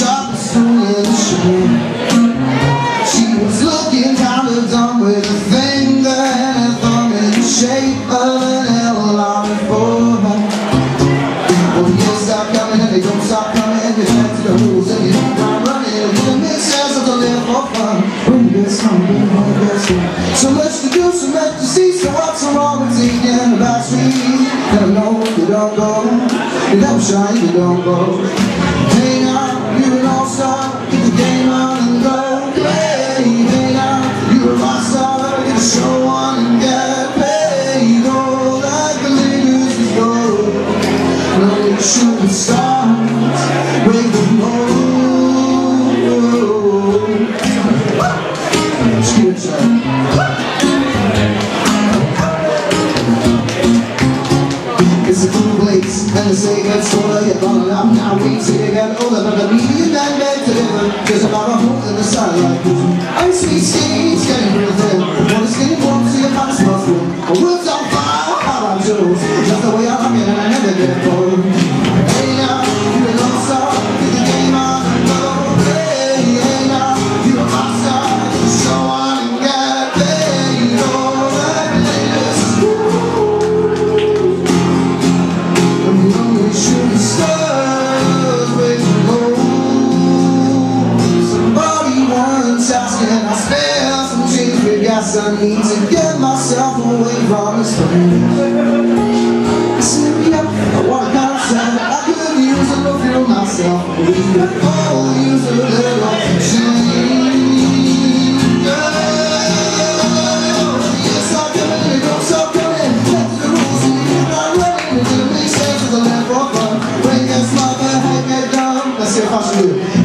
dropped the spoon in the shade. She was looking kind of dumb with a finger and a thumb in the shape of an L on her forehead. Well, the years stop coming and they don't stop coming. You're back to the rules and you don't mind running. It wouldn't make sense to live for fun. When you get some, when you get some. So much to do, so much to see. So what's so wrong with taking the back street? Never know if you don't go. You never shine, you don't go. Hang on, you're an all-star. Get the game on and go. Play, hang on, you're a rock star. Get the show on and get paid. Go like the leaders just go. No, you're shooting stars. Break the mold. Let's give it a try. It's a cool place, and the say that's full. You're gonna laugh now, we say you got older, but the media and back together. There's a lot of hope in the satellite vision. Ice sweet skates, getting real thin. Wanna skinny warm, see your pants muscle. My world's on fire, how about yours? Just the way I like it, and I never get bored. Hey now, you're an all-star, get the game on and go. Hey, hey now, you're a rock star, get the show on and get paid. Go like the latest. Shooting stars, breaking gold. Somebody once asked me, and I spare some change for gas I need to get myself away from this place. I said, yeah, I want a concept. I could use a little feel myself. We could all use a little change. Yes, I'm coming, it don't stop coming. Back to the rules, and you're not running. It didn't make sense as a land for fun. When you get smart, the heck get dumb. Let's see if I should do it.